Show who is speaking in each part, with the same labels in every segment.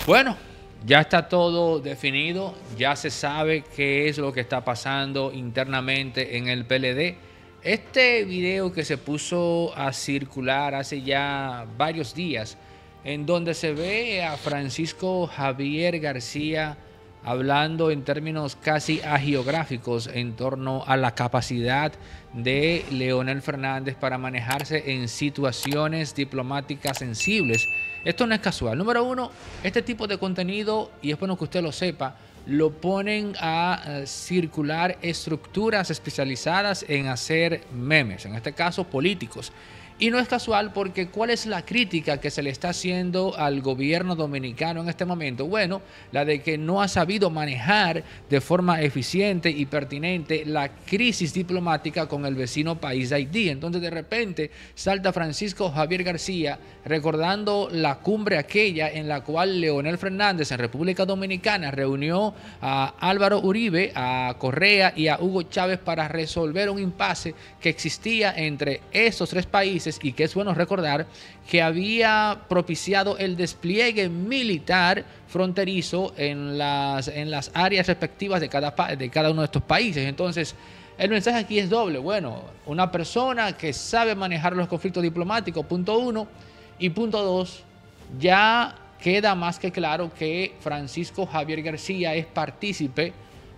Speaker 1: Bueno, ya está todo definido, ya se sabe qué es lo que está pasando internamente en el PLD. Este video que se puso a circular hace ya varios días, en donde se ve a Francisco Javier García hablando en términos casi agiográficos en torno a la capacidad de Leonel Fernández para manejarse en situaciones diplomáticas sensibles. Esto no es casual. Número uno, este tipo de contenido, y es bueno que usted lo sepa, lo ponen a circular estructuras especializadas en hacer memes, en este caso políticos. Y no es casual porque ¿cuál es la crítica que se le está haciendo al gobierno dominicano en este momento? Bueno, la de que no ha sabido manejar de forma eficiente y pertinente la crisis diplomática con el vecino país de Haití. Entonces de repente salta Francisco Javier García recordando la cumbre aquella en la cual Leonel Fernández en República Dominicana reunió a Álvaro Uribe, a Correa y a Hugo Chávez para resolver un impasse que existía entre estos tres países, y que es bueno recordar que había propiciado el despliegue militar fronterizo en las áreas respectivas de cada uno de estos países. Entonces, el mensaje aquí es doble. Bueno, una persona que sabe manejar los conflictos diplomáticos, punto uno, y punto dos, ya queda más que claro que Francisco Javier García es partícipe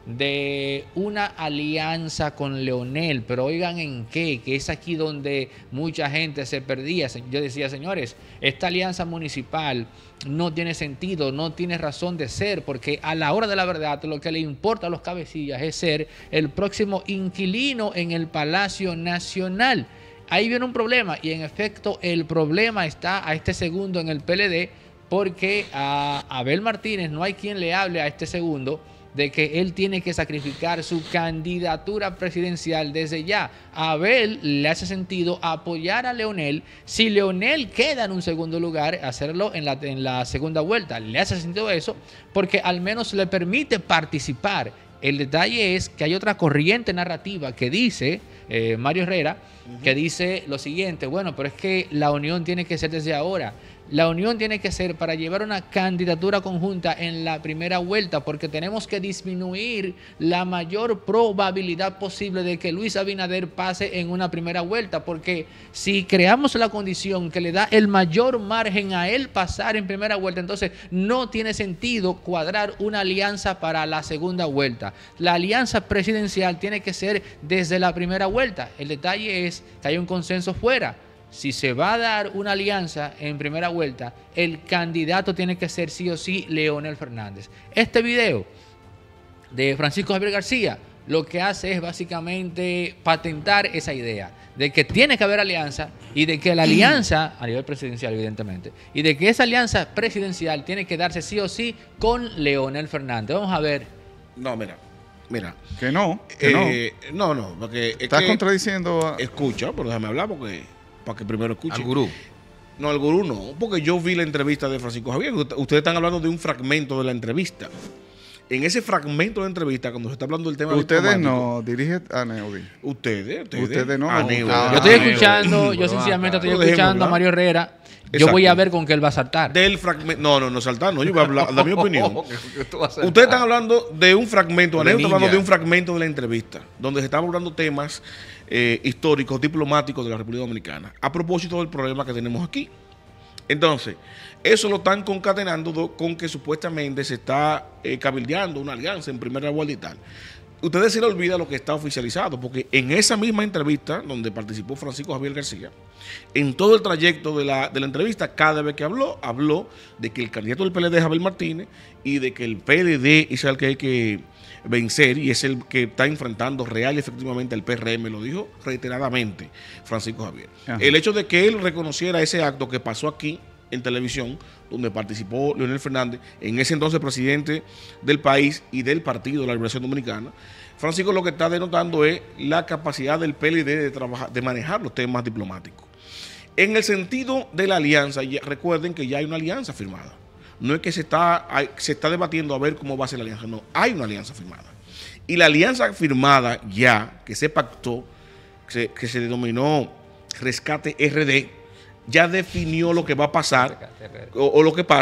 Speaker 1: de una alianza con Leonel, pero oigan en qué, que es aquí donde mucha gente se perdía. Yo decía, señores, esta alianza municipal no tiene sentido, no tiene razón de ser, porque a la hora de la verdad lo que le importa a los cabecillas es ser el próximo inquilino en el Palacio Nacional. Ahí viene un problema, y en efecto el problema está a este segundo en el PLD, porque a Abel Martínez no hay quien le hable a este segundo de que él tiene que sacrificar su candidatura presidencial desde ya. A Abel le hace sentido apoyar a Leonel. Si Leonel queda en un segundo lugar, hacerlo en la segunda vuelta. Le hace sentido eso porque al menos le permite participar. El detalle es que hay otra corriente narrativa que dice, Mario Herrera, que dice lo siguiente: bueno, pero es que la unión tiene que ser desde ahora. La unión tiene que ser para llevar una candidatura conjunta en la primera vuelta, porque tenemos que disminuir la mayor probabilidad posible de que Luis Abinader pase en una primera vuelta, porque si creamos la condición que le da el mayor margen a él pasar en primera vuelta, entonces no tiene sentido cuadrar una alianza para la segunda vuelta. La alianza presidencial tiene que ser desde la primera vuelta. El detalle es que hay un consenso fuera. Si se va a dar una alianza en primera vuelta, el candidato tiene que ser sí o sí Leonel Fernández. Este video de Francisco Javier García lo que hace es básicamente patentar esa idea de que tiene que haber alianza, y de que la alianza, a nivel presidencial evidentemente, y de que esa alianza presidencial tiene que darse sí o sí con Leonel Fernández. Vamos a ver.
Speaker 2: No, mira.
Speaker 3: Que no.
Speaker 2: No, porque
Speaker 3: estás contradiciendo.
Speaker 2: Escucha, pero déjame hablar para que primero escuche.
Speaker 4: Al gurú.
Speaker 2: No, al gurú no, porque yo vi la entrevista de Francisco Javier. Ustedes están hablando de un fragmento de la entrevista. En ese fragmento de la entrevista, cuando se está hablando del tema
Speaker 3: ustedes no, dirige a Neudi.
Speaker 2: Ustedes
Speaker 3: no.
Speaker 2: A Neudi.
Speaker 1: Yo estoy escuchando, yo sencillamente estoy escuchando a Mario Herrera. Yo voy a ver con qué él va a saltar.
Speaker 2: Del fragmento. No saltar, no. Yo voy a hablar de mi opinión. Ustedes están hablando de un fragmento, Aneo está hablando de un fragmento de la entrevista, donde se están hablando temas históricos, diplomáticos de la República Dominicana, a propósito del problema que tenemos aquí. Entonces, eso lo están concatenando con que supuestamente se está cabildeando una alianza en primera vuelta y tal. Ustedes se les olvida lo que está oficializado, porque en esa misma entrevista donde participó Francisco Javier García, en todo el trayecto de la entrevista, cada vez que habló de que el candidato del PLD es Abel Martínez, y de que el PLD es el que hay que vencer y es el que está enfrentando real y efectivamente al PRM. Lo dijo reiteradamente Francisco Javier. Ajá. El hecho de que él reconociera ese acto que pasó aquí en televisión, donde participó Leonel Fernández, en ese entonces presidente del país y del Partido de la Liberación Dominicana, Francisco lo que está denotando es la capacidad del PLD de trabajar, de manejar los temas diplomáticos. En el sentido de la alianza, recuerden que ya hay una alianza firmada. No es que se está debatiendo a ver cómo va a ser la alianza, no, hay una alianza firmada. Y la alianza firmada ya, que se pactó, que se denominó Rescate RD, ya definió lo que va a pasar o lo que pasa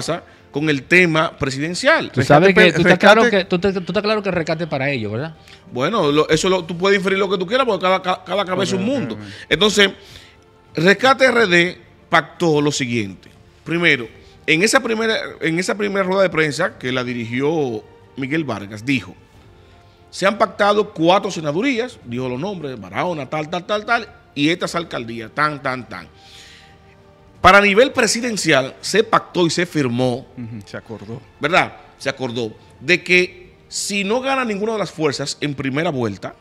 Speaker 2: con el tema presidencial.
Speaker 1: Tú sabes que tú estás claro que el rescate es para ellos, ¿verdad?
Speaker 2: Bueno, tú puedes inferir lo que tú quieras porque cada cabeza es un mundo. Entonces, Rescate RD pactó lo siguiente. Primero, en esa primera rueda de prensa que la dirigió Miguel Vargas, dijo: se han pactado 4 senadurías, dijo los nombres, Barahona, tal, y estas alcaldías, tan. Para nivel presidencial se pactó y se firmó,
Speaker 3: se acordó,
Speaker 2: ¿verdad? Se acordó de que si no gana ninguna de las fuerzas en primera vuelta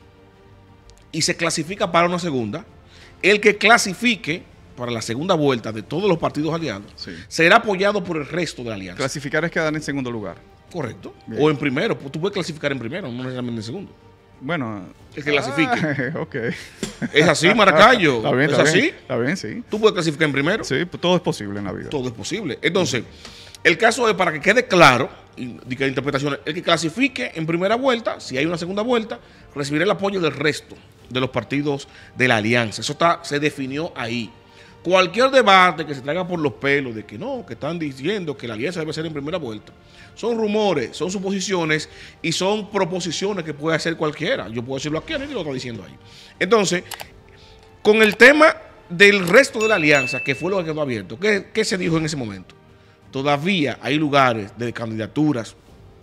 Speaker 2: y se clasifica para una segunda, el que clasifique para la segunda vuelta de todos los partidos aliados será apoyado por el resto de la alianza.
Speaker 3: Clasificar es quedar en segundo lugar.
Speaker 2: Correcto. Bien. O en primero. Tú puedes clasificar en primero, no necesariamente en segundo.
Speaker 3: Bueno.
Speaker 2: El que clasifique.
Speaker 3: Ok.
Speaker 2: Es así, Maracayo.
Speaker 3: Está bien,
Speaker 2: ¿Es así?
Speaker 3: Está bien, sí.
Speaker 2: Tú puedes clasificar en primero.
Speaker 3: Sí, pues todo es posible en la vida.
Speaker 2: Todo es posible. Entonces, el caso es, para que quede claro, y que interpretaciones, el que clasifique en primera vuelta, si hay una segunda vuelta, recibirá el apoyo del resto de los partidos de la alianza. Eso se definió ahí. Cualquier debate que se traiga por los pelos de que no, que están diciendo que la alianza debe ser en primera vuelta, son rumores, son suposiciones y son proposiciones que puede hacer cualquiera. Yo puedo decirlo aquí, a nadie lo está diciendo ahí. Entonces, con el tema del resto de la alianza, que fue lo que quedó abierto, ¿qué se dijo en ese momento? Todavía hay lugares de candidaturas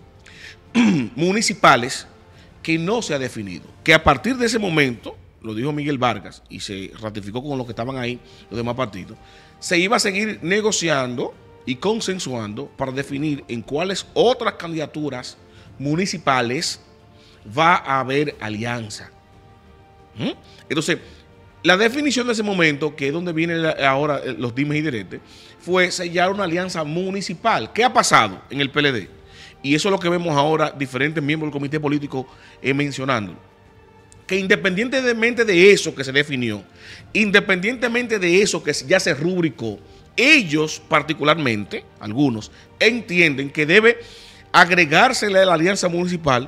Speaker 2: municipales que no se ha definido, que a partir de ese momento, lo dijo Miguel Vargas y se ratificó con los que estaban ahí, los demás partidos, se iba a seguir negociando y consensuando para definir en cuáles otras candidaturas municipales va a haber alianza. Entonces, la definición de ese momento, que es donde vienen ahora los dimes y diretes, fue sellar una alianza municipal. ¿Qué ha pasado en el PLD? Y eso es lo que vemos ahora diferentes miembros del comité político mencionando. Que independientemente de eso que se definió, independientemente de eso que ya se rubricó, ellos particularmente, algunos, entienden que debe agregársele a la alianza municipal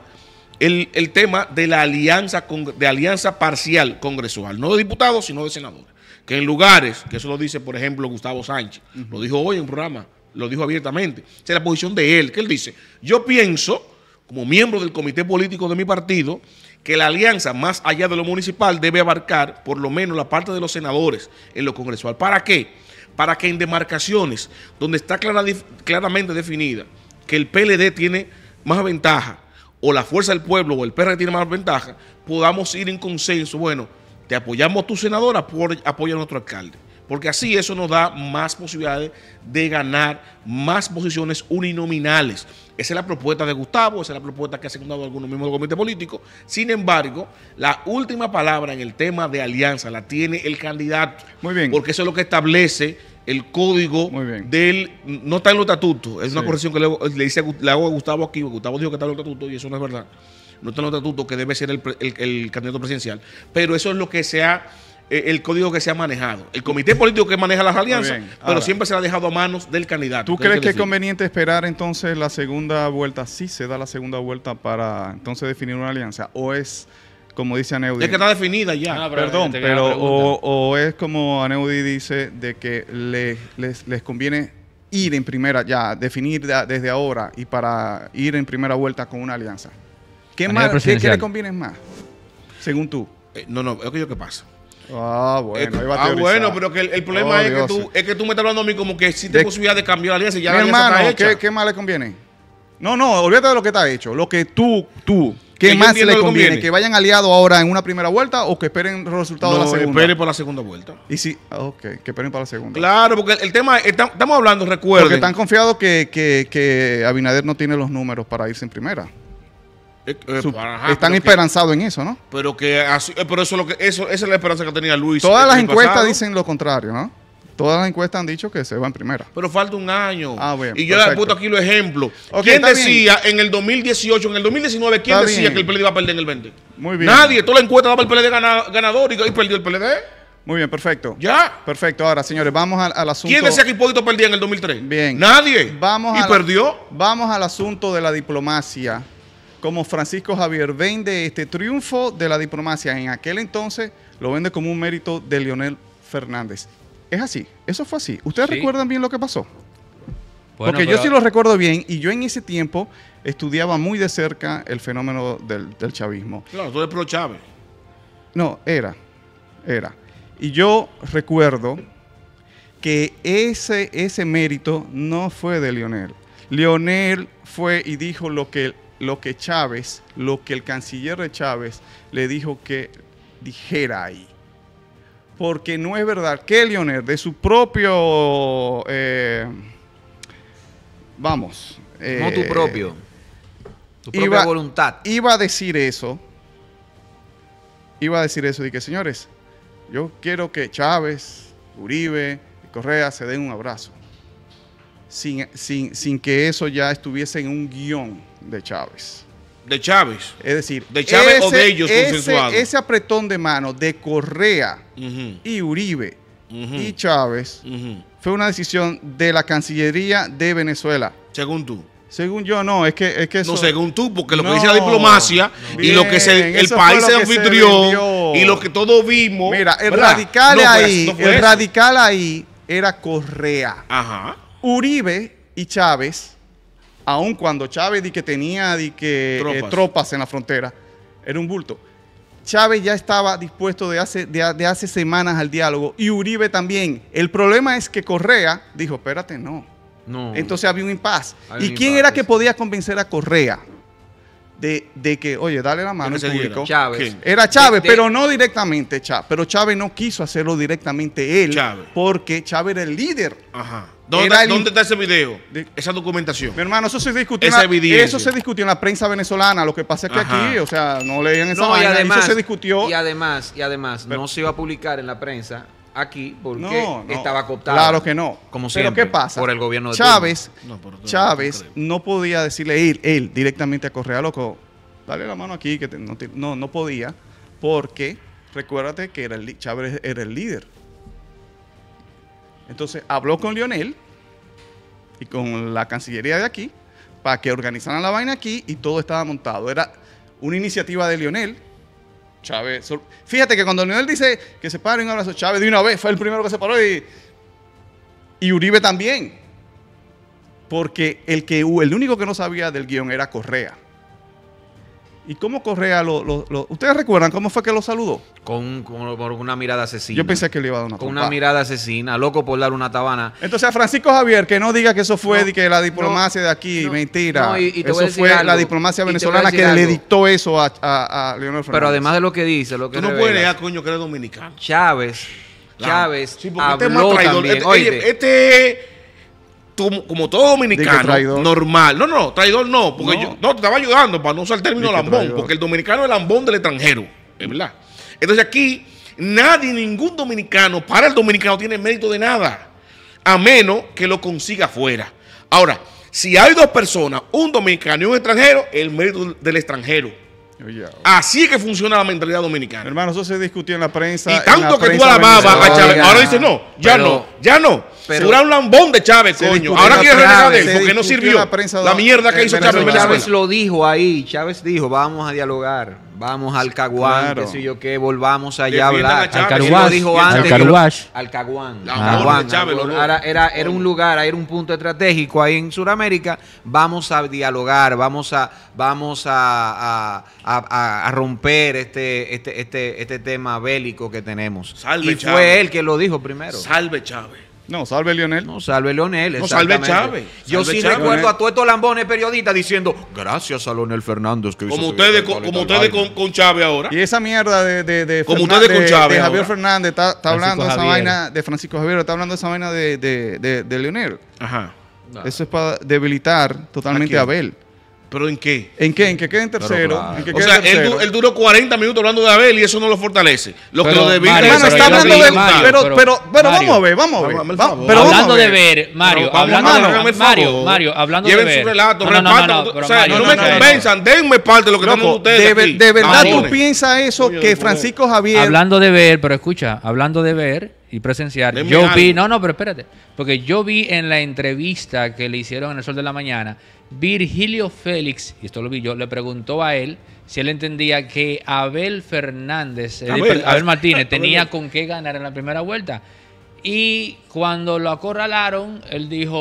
Speaker 2: el tema de la alianza parcial congresual, no de diputados, sino de senadores. Que en lugares, que eso lo dice, por ejemplo, Gustavo Sánchez, lo dijo hoy en un programa, lo dijo abiertamente, esa es la posición de él, que él dice: yo pienso, como miembro del comité político de mi partido, que la alianza, más allá de lo municipal, debe abarcar por lo menos la parte de los senadores en lo congresual. ¿Para qué? Para que en demarcaciones donde está claramente definida que el PLD tiene más ventaja, o la Fuerza del Pueblo o el PRD tiene más ventaja, podamos ir en consenso. Bueno, te apoyamos a tu senadora, apoya a nuestro alcalde. Porque así eso nos da más posibilidades de ganar más posiciones uninominales. Esa es la propuesta de Gustavo, esa es la propuesta que ha secundado algunos miembros del comité político. Sin embargo, la última palabra en el tema de alianza la tiene el candidato.
Speaker 3: Muy bien.
Speaker 2: Porque eso es lo que establece el código del... No está en los estatutos. Es una corrección que le hago a Gustavo aquí. Gustavo dijo que está en los estatutos y eso no es verdad. No está en los estatutos que debe ser el candidato presidencial. Pero eso es lo que se ha... el código que se ha manejado. El comité político que maneja las alianzas, pero siempre se ha dejado a manos del candidato.
Speaker 3: ¿Tú crees que es conveniente esperar entonces la segunda vuelta? Sí, se da la segunda vuelta para entonces definir una alianza. ¿O es, como dice Aneudi?
Speaker 2: Es que está definida ya.
Speaker 3: Perdón, pero o es como Aneudi dice, de que les conviene ir en primera, ya, definir desde ahora y para ir en primera vuelta con una alianza. ¿Qué le conviene más, según tú?
Speaker 2: No, es que pasa.
Speaker 3: Bueno,
Speaker 2: pero que el problema es que tú me estás hablando a mí como que existe posibilidad de cambiar la alianza y ya la alianza está hecha.
Speaker 3: ¿Qué más le conviene? No, olvídate de lo que está hecho. Lo que tú ¿qué más le conviene? ¿Que vayan aliados ahora en una primera vuelta o que esperen los resultados de la segunda?
Speaker 2: No, esperen por la segunda vuelta.
Speaker 3: Y sí, que esperen para la segunda.
Speaker 2: Claro, porque el tema, estamos hablando, recuerden.
Speaker 3: Porque están confiados que Abinader no tiene los números para irse en primera. Están esperanzados en eso, ¿no?
Speaker 2: Pero eso esa es la esperanza que tenía Luis.
Speaker 3: Todas las encuestas dicen lo contrario, ¿no? Todas las encuestas han dicho que se va en primera.
Speaker 2: Pero falta un año.
Speaker 3: Bueno,
Speaker 2: y yo le he puesto aquí los ejemplos. ¿Quién decía en el 2018, en el 2019, quién decía que el PLD iba a perder en el 20?
Speaker 3: Muy bien.
Speaker 2: Nadie. Toda la encuesta daba el PLD ganador y perdió el PLD.
Speaker 3: Muy bien, perfecto.
Speaker 2: Ya.
Speaker 3: Perfecto. Ahora, señores, vamos al asunto.
Speaker 2: ¿Quién decía que Hipólito perdía en el 2003?
Speaker 3: Bien.
Speaker 2: Nadie. Perdió.
Speaker 3: Vamos al asunto de la diplomacia. Como Francisco Javier vende este triunfo de la diplomacia en aquel entonces, lo vende como un mérito de Leonel Fernández. Es así, eso fue así. ¿Ustedes recuerdan bien lo que pasó?
Speaker 1: Bueno,
Speaker 3: porque yo sí lo recuerdo bien y yo en ese tiempo estudiaba muy de cerca el fenómeno del chavismo.
Speaker 2: Claro, tú eres pro Chávez.
Speaker 3: No, era. Y yo recuerdo que ese mérito no fue de Leonel. Leonel fue y dijo lo que el canciller de Chávez le dijo que dijera ahí. Porque no es verdad que Leonel, de su propio...
Speaker 4: no tu propio. Tu propia voluntad.
Speaker 3: Iba a decir eso. De que, señores, yo quiero que Chávez, Uribe y Correa se den un abrazo. Sin que eso ya estuviese en un guión de Chávez.
Speaker 2: De Chávez.
Speaker 3: Es decir,
Speaker 2: de Chávez o de ellos consensuado.
Speaker 3: Ese apretón de mano de Correa y Uribe y Chávez fue una decisión de la Cancillería de Venezuela.
Speaker 2: Según tú.
Speaker 3: Según yo, no, es que eso...
Speaker 2: No, según tú, porque lo que dice la diplomacia y lo que el país se anfitrió y lo que todos vimos...
Speaker 3: Mira, el radical ahí era Correa.
Speaker 2: Ajá.
Speaker 3: Uribe y Chávez, aun cuando Chávez tenía tropas en la frontera, era un bulto. Chávez ya estaba dispuesto de hace semanas al diálogo y Uribe también. El problema es que Correa dijo, espérate, no. Entonces había un impasse. ¿Y quién era que podía convencer a Correa de que, oye, dale la mano al público?
Speaker 4: Chávez.
Speaker 3: Era Chávez, pero no directamente Chávez. Pero Chávez no quiso hacerlo directamente él, porque Chávez era el líder.
Speaker 2: Ajá. ¿Dónde está ese video? Esa documentación.
Speaker 3: Mi hermano, eso se discutió en la prensa venezolana. Lo que pasa es que aquí, o sea, no leían esa vaina. Eso se discutió.
Speaker 4: Y además, no se iba a publicar en la prensa aquí porque estaba cooptado.
Speaker 3: Claro que no.
Speaker 4: Como siempre.
Speaker 3: Pero ¿qué pasa?
Speaker 4: Por el gobierno de
Speaker 3: Chávez no podía decirle él directamente a Correa, loco, dale la mano aquí, que no podía, porque recuérdate que Chávez era el líder. Entonces habló con Leonel y con la Cancillería de aquí para que organizaran la vaina aquí y todo estaba montado. Era una iniciativa de Leonel. Chávez, fíjate que cuando Leonel dice que se pare un abrazo, Chávez de una vez fue el primero que se paró y Uribe también. Porque el único que no sabía del guión era Correa. ¿Y cómo Correa ustedes recuerdan cómo fue que lo saludó?
Speaker 4: Con una mirada asesina.
Speaker 3: Yo pensé que le iba a dar una
Speaker 4: Con
Speaker 3: trompada.
Speaker 4: una mirada asesina, loco por dar una tabana.
Speaker 3: Entonces a Francisco Javier, que no diga que eso fue de que la diplomacia de aquí, mentira.
Speaker 4: Eso
Speaker 3: fue la diplomacia venezolana que le dictó eso a Leonel Fernández.
Speaker 4: Pero además de lo que dice, lo que
Speaker 2: tú no puedes negar, coño, que eres dominicano.
Speaker 4: Chávez
Speaker 2: sí,
Speaker 4: habló también.
Speaker 2: Este como todo dominicano, normal. No, traidor no, porque yo te estaba ayudando para no usar el término lambón, traidor. Porque el dominicano es lambón del extranjero, es verdad. Entonces aquí ningún dominicano, para el dominicano tiene mérito de nada, a menos que lo consiga afuera. Ahora, si hay dos personas, un dominicano y un extranjero, el mérito del extranjero. Así es que funciona la mentalidad dominicana.
Speaker 3: Hermano, eso se discutió en la prensa.
Speaker 2: Y tanto que tú alababas a Chávez, ahora dices no, ya no. Segura un lambón de Chávez, coño. Ahora quiere renegar de él porque no sirvió la mierda que hizo Chávez en Venezuela.
Speaker 4: Chávez lo dijo ahí. Chávez dijo, vamos a dialogar, vamos al Caguán, qué sé yo qué, volvamos allá a hablar.
Speaker 1: Al Carwash.
Speaker 4: Al Caguán. Era un lugar, era un punto estratégico ahí en Sudamérica. Vamos a dialogar, vamos a romper este tema bélico que tenemos.
Speaker 2: Salve
Speaker 4: y
Speaker 2: Chávez.
Speaker 4: fue él quien lo dijo primero.
Speaker 2: Salve Chávez.
Speaker 3: No, salve Leonel.
Speaker 4: No, salve Leonel.
Speaker 2: No, salve Chávez.
Speaker 4: Yo sí recuerdo a todos estos lambones periodistas diciendo gracias a Leonel Fernández que
Speaker 2: como ustedes con Chávez ahora.
Speaker 3: Y esa mierda de
Speaker 2: como ustedes con Chávez
Speaker 3: de Javier
Speaker 2: ahora.
Speaker 3: Fernández está hablando de esa vaina de Francisco Javier, está hablando de esa vaina de Leonel.
Speaker 2: Ajá.
Speaker 3: Eso es para debilitar totalmente a Abel.
Speaker 2: ¿Pero en qué?
Speaker 3: ¿En qué quede en tercero?
Speaker 4: Claro.
Speaker 3: ¿En qué
Speaker 2: O sea, él duró 40 minutos hablando de Abel y eso no lo fortalece. Lo que lo debilita
Speaker 3: hermano, está hablando de pero vamos a ver.
Speaker 1: Hablando de ver, Mario, hablando de ver.
Speaker 2: Lleven su relato, repartan. O sea, no me convenzan, denme parte de lo que tenemos ustedes aquí.
Speaker 3: ¿De verdad tú piensas eso que Francisco Javier...
Speaker 1: Hablando de ver, pero escucha, hablando de ver y presenciar, yo vi... No, pero espérate. Porque yo vi en la entrevista que le hicieron en El Sol de la Mañana, Virgilio Félix, y esto lo vi yo, le preguntó a él si él entendía que Abel Fernández, Abel Martínez, tenía con qué ganar en la primera vuelta. Y cuando lo acorralaron, él dijo,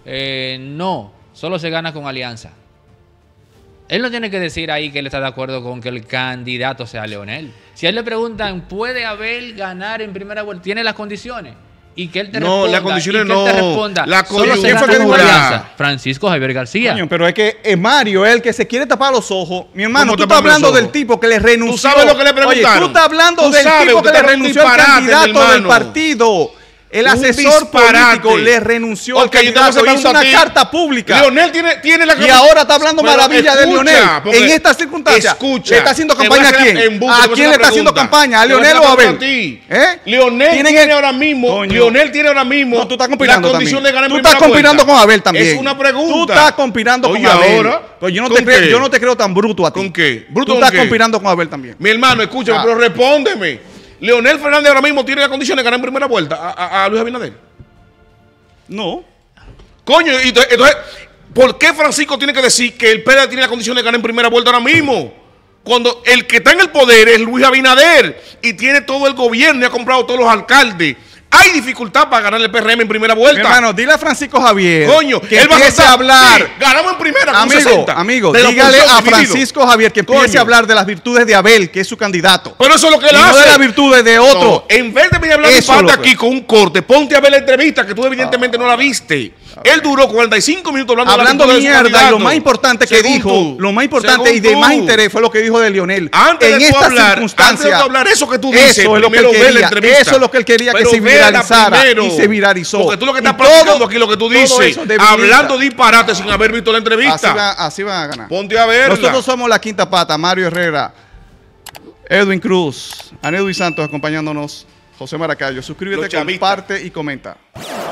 Speaker 1: No, solo se gana con alianza. Él no tiene que decir ahí que él está de acuerdo con que el candidato sea Leonel. Si a él le preguntan, ¿puede Abel ganar en primera vuelta? ¿Tiene las condiciones? Y que él te responda.
Speaker 2: No, las condiciones
Speaker 1: no.
Speaker 2: La
Speaker 1: solo se gana con alianza. Francisco Javier García.
Speaker 3: Coño, pero es que Mario es el que se quiere tapar los ojos. Mi hermano, tú estás hablando del tipo que le renunció.
Speaker 2: ¿Tú sabes lo que le preguntaron?
Speaker 3: Oye, tú estás hablando del tipo que le renunció al candidato del partido. El asesor político le renunció al candidato, hizo una carta pública.
Speaker 2: Leonel tiene la...
Speaker 3: Y ahora está hablando maravilla de Leonel. En estas circunstancias, ¿le está haciendo campaña a quién? ¿A quién le está haciendo campaña? ¿A Leonel o a Abel?
Speaker 2: Leonel tiene ahora mismo...
Speaker 3: No, tú estás conspirando
Speaker 2: la condición
Speaker 3: también.
Speaker 2: de ganar
Speaker 3: Tú
Speaker 2: en
Speaker 3: estás
Speaker 2: primera
Speaker 3: conspirando
Speaker 2: vuelta.
Speaker 3: con Abel también.
Speaker 2: Es una pregunta.
Speaker 3: Tú estás conspirando con
Speaker 2: Oye,
Speaker 3: Abel.
Speaker 2: ahora,
Speaker 3: Pues yo no te creo tan bruto a ti.
Speaker 2: ¿Con qué? ¿Bruto
Speaker 3: Tú
Speaker 2: con
Speaker 3: estás
Speaker 2: qué?
Speaker 3: conspirando con Abel también.
Speaker 2: Mi hermano, escúchame, pero respóndeme. ¿Leonel Fernández ahora mismo tiene la condición de ganar en primera vuelta a Luis Abinader?
Speaker 3: No.
Speaker 2: Coño, entonces, ¿por qué Francisco tiene que decir que el PLD tiene la condición de ganar en primera vuelta ahora mismo? Cuando el que está en el poder es Luis Abinader y tiene todo el gobierno y ha comprado todos los alcaldes. Hay dificultad para ganar el PRM en primera vuelta.
Speaker 3: Mi hermano, dile a Francisco Javier.
Speaker 2: Coño,
Speaker 3: que
Speaker 2: él va
Speaker 3: empiece a hablar.
Speaker 2: Sí, ganamos en primera con 60.
Speaker 3: Amigo, dígale a Francisco Javier que empiece a hablar de las virtudes de Abel, que es su candidato.
Speaker 2: Pero eso es lo que él hace.
Speaker 3: No de las virtudes de otro.
Speaker 2: No, en vez de venir a hablar de parte aquí con un corte, ponte a ver la entrevista que tú evidentemente no la viste. Él duró 45 minutos hablando
Speaker 3: de mierda y lo más importante que dijo, lo más importante y de más interés fue lo que dijo de Leonel.
Speaker 2: Antes de hablar eso que tú dices,
Speaker 3: eso es lo que él quería, eso es lo que él quería que se viralizara y se viralizó.
Speaker 2: Porque tú lo que estás practicando aquí, lo que tú dices, hablando disparate sin haber visto la entrevista.
Speaker 3: Así van a ganar.
Speaker 2: Ponte a verla.
Speaker 3: Nosotros somos la quinta pata, Mario Herrera, Edwin Cruz, Aneudis Santos acompañándonos, José Maracayo. Suscríbete, comparte y comenta.